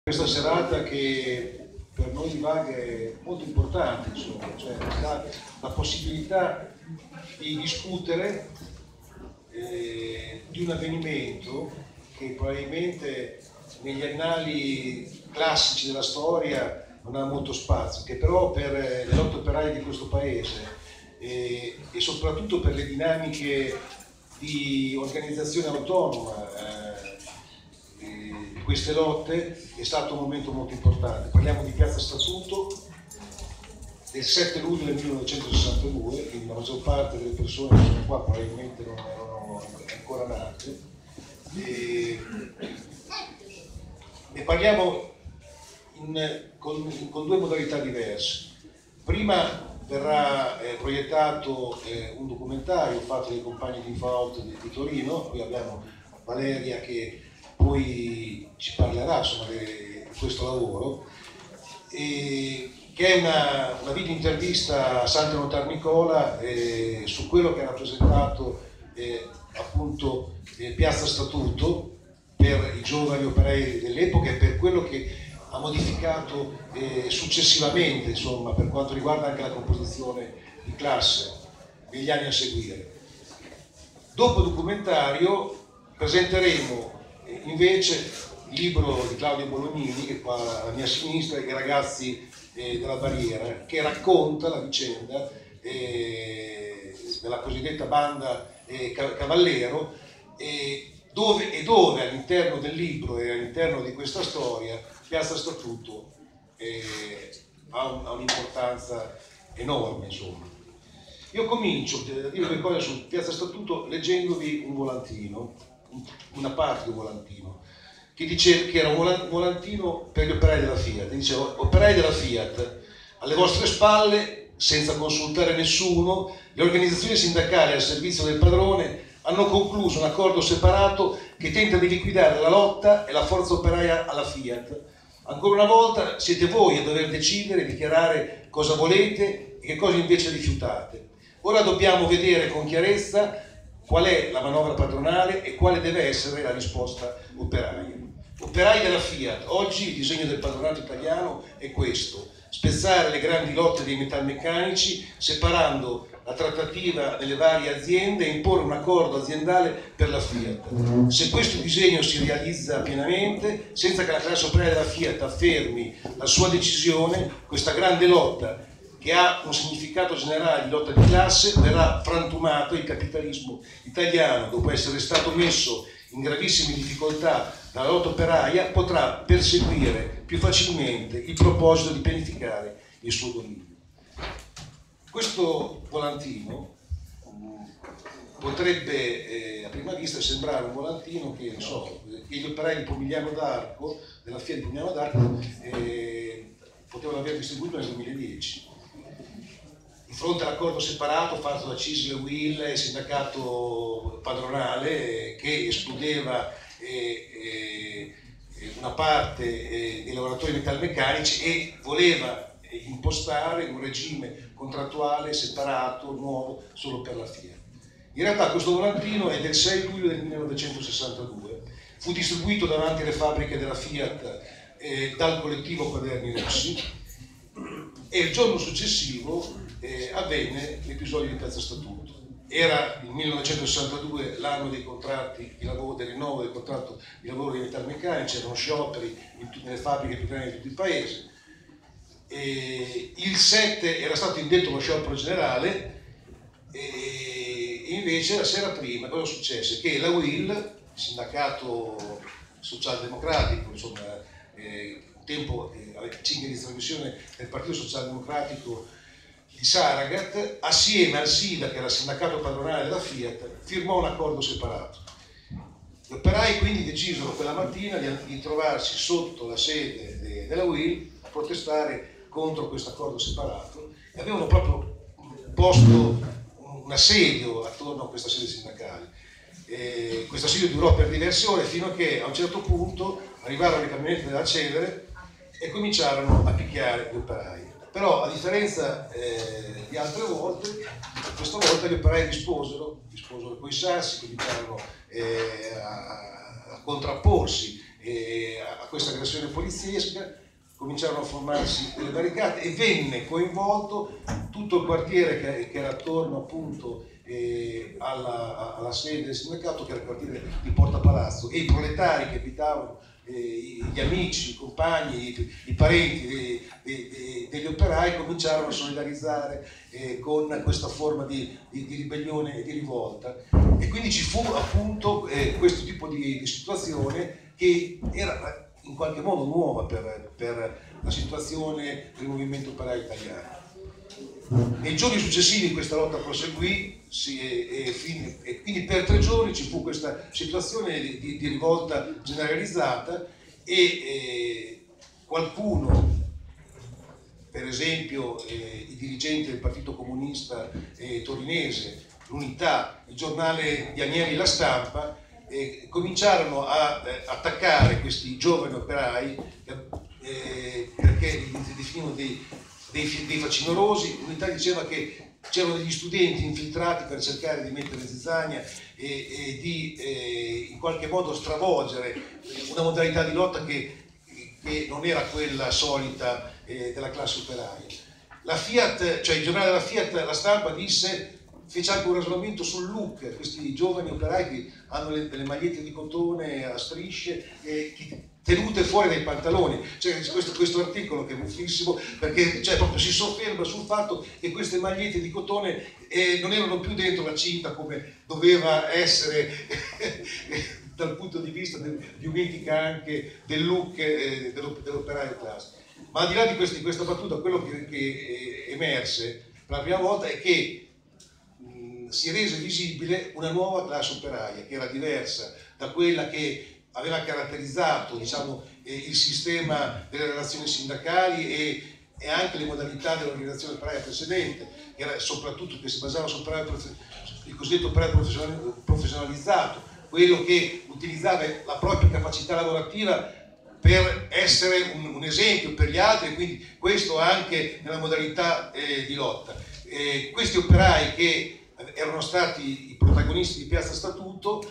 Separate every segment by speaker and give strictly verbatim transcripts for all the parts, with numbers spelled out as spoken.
Speaker 1: Questa serata che per noi di Vag è molto importante, insomma, cioè la, la possibilità di discutere eh, di un avvenimento che probabilmente negli annali classici della storia non ha molto spazio, che però per le lotte operaie di questo paese eh, e soprattutto per le dinamiche di organizzazione autonoma eh, queste lotte è stato un momento molto importante. Parliamo di Piazza Statuto del sette luglio del millenovecentosessantadue, quindi la maggior parte delle persone che sono qua probabilmente non erano ancora nate, e, e parliamo in, con, con due modalità diverse. Prima verrà eh, proiettato eh, un documentario fatto dai compagni di InfoOut di, di Torino. Qui abbiamo Valeria che poi ci parlerà insomma, di questo lavoro, e, che è una, una video intervista a Santa Notar Nicola eh, su quello che ha rappresentato eh, appunto eh, Piazza Statuto per i giovani operai dell'epoca e per quello che ha modificato eh, successivamente, insomma, per quanto riguarda anche la composizione di classe negli anni a seguire. Dopo il documentario presenteremo invece il libro di Claudio Bolognini, che è qua alla mia sinistra, I ragazzi eh, della barriera, che racconta la vicenda eh, della cosiddetta banda eh, Cavallero, eh, dove, e dove all'interno del libro e all'interno di questa storia Piazza Statuto eh, ha, un, ha un'importanza enorme, insomma. Io comincio a dire due cose su Piazza Statuto leggendovi un volantino, una parte di un volantino, che dice che era un volantino per gli operai della Fiat. Diceva: operai della Fiat, alle vostre spalle, senza consultare nessuno, le organizzazioni sindacali al servizio del padrone hanno concluso un accordo separato che tenta di liquidare la lotta e la forza operaia alla Fiat. Ancora una volta siete voi a dover decidere e dichiarare cosa volete e che cosa invece rifiutate. Ora dobbiamo vedere con chiarezza qual è la manovra padronale e quale deve essere la risposta operaia. Operai della Fiat, oggi il disegno del padronato italiano è questo: spezzare le grandi lotte dei metalmeccanici separando la trattativa delle varie aziende e imporre un accordo aziendale per la Fiat. Se questo disegno si realizza pienamente, senza che la classe operaia della Fiat affermi la sua decisione, questa grande lotta, che ha un significato generale di lotta di classe, verrà frantumato e il capitalismo italiano, dopo essere stato messo in gravissime difficoltà dalla lotta operaia, potrà perseguire più facilmente il proposito di pianificare il suo dominio. Questo volantino potrebbe eh, a prima vista sembrare un volantino che, non so, che gli operai di Pomigliano d'Arco, della Fiat di Pomigliano d'Arco, eh, potevano aver distribuito nel duemiladieci. Di fronte all'accordo separato fatto da Cisle Will e sindacato padronale, che escludeva eh, eh, una parte eh, dei lavoratori metalmeccanici e voleva eh, impostare un regime contrattuale separato, nuovo, solo per la Fiat. In realtà questo volantino è del sei luglio del millenovecentosessantadue, fu distribuito davanti alle fabbriche della Fiat eh, dal collettivo Quaderni Rossi, e il giorno successivo eh, avvenne l'episodio di Piazza Statuto. Era il millenovecentosessantadue, l'anno dei contratti di lavoro, del rinnovo del contratto di lavoro dei metalmeccanici, erano scioperi in tutte le fabbriche più grandi di tutto il paese. E il sette era stato indetto lo sciopero generale, e invece la sera prima cosa successe? Che la U I L, il sindacato socialdemocratico, insomma, eh, un tempo eh, cinghia di trasmissione del Partito Socialdemocratico di Saragat, assieme al SIDA, che era il sindacato padronale della Fiat, firmò un accordo separato. Gli operai quindi decisero quella mattina di, di trovarsi sotto la sede de, della U I L a protestare contro questo accordo separato, e avevano proprio posto un assedio attorno a questa sede sindacale. E questo assedio durò per diverse ore, fino a che a un certo punto arrivarono i camioneti della Celere e cominciarono a picchiare gli operai. Però, a differenza eh, di altre volte, questa volta gli operai risposero, risposero coi sassi, cominciarono eh, a, a contrapporsi eh, a questa aggressione poliziesca, cominciarono a formarsi delle barricate e venne coinvolto tutto il quartiere che, che era attorno appunto eh, alla, alla sede del sindacato, che era il quartiere di Porta Palazzo, e i proletari che abitavano, eh, gli amici, i compagni, i, i parenti de, de, de, degli operai cominciarono a solidarizzare eh, con questa forma di, di, di ribellione e di rivolta, e quindi ci fu appunto eh, questo tipo di, di situazione che era in qualche modo nuova per, per la situazione del movimento operaio italiano. Nei giorni successivi questa lotta proseguì si, e, e, fin, e quindi per tre giorni ci fu questa situazione di, di, di rivolta generalizzata e eh, qualcuno, per esempio eh, i dirigenti del Partito Comunista eh, torinese, l'Unità, il giornale di Anieri La Stampa, eh, cominciarono a eh, attaccare questi giovani operai eh, perché li definivano dei Dei, dei facinorosi. L'Unità diceva che c'erano degli studenti infiltrati per cercare di mettere zizzania e, e di eh, in qualche modo stravolgere una modalità di lotta che, che non era quella solita eh, della classe operaia. La Fiat, cioè il giornale della Fiat, La Stampa, disse, fece anche un ragionamento sul look, questi giovani operai che hanno le, delle magliette di cotone a strisce e che tenute fuori dai pantaloni. C'è cioè, questo, questo articolo che è buffissimo, perché cioè, proprio si sofferma sul fatto che queste magliette di cotone eh, non erano più dentro la cinta come doveva essere dal punto di vista del, di un'etica anche del look eh, dell'operaio classico. Ma al di là di, questi, di questa battuta, quello che, che eh, emerse per la prima volta è che mh, si rese visibile una nuova classe operaia che era diversa da quella che aveva caratterizzato, diciamo, eh, il sistema delle relazioni sindacali e, e anche le modalità dell'organizzazione operaia precedente, che era soprattutto che si basava sul il cosiddetto operaio professionalizzato, quello che utilizzava la propria capacità lavorativa per essere un, un esempio per gli altri, e quindi questo anche nella modalità eh, di lotta. Eh, questi operai che erano stati i protagonisti di Piazza Statuto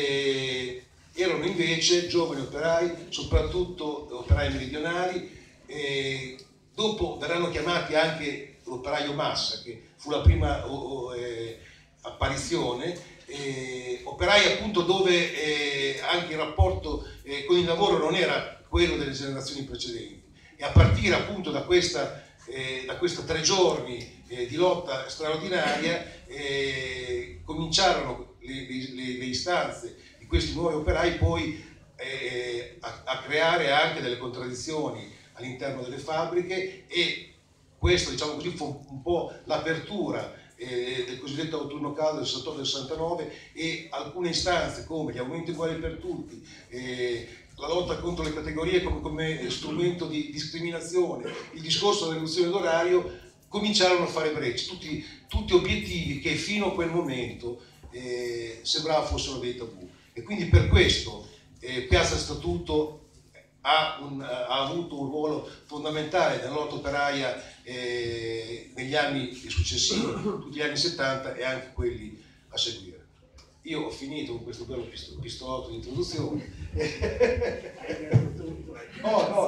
Speaker 1: eh, erano invece giovani operai, soprattutto operai meridionali, e dopo verranno chiamati anche l'operaio massa, che fu la prima o, o, eh, apparizione, eh, operai appunto dove eh, anche il rapporto eh, con il lavoro non era quello delle generazioni precedenti, e a partire appunto da questa eh, da questi tre giorni eh, di lotta straordinaria eh, cominciarono le, le, le istanze di questi nuovi operai poi eh, a, a creare anche delle contraddizioni all'interno delle fabbriche, e questo, diciamo così, fu un po' l'apertura eh, del cosiddetto autunno caldo del sessantotto del sessantanove, e alcune istanze come gli aumenti uguali per tutti, eh, la lotta contro le categorie come, come strumento di discriminazione, il discorso della riduzione d'orario, cominciarono a fare breccia, tutti, tutti obiettivi che fino a quel momento eh, sembrava fossero dei tabù. E quindi per questo eh, Piazza Statuto ha, un, ha avuto un ruolo fondamentale nella lotta operaia eh, negli anni successivi, tutti gli anni settanta e anche quelli a seguire. Io ho finito con questo bello pistolotto di introduzione. Oh, no,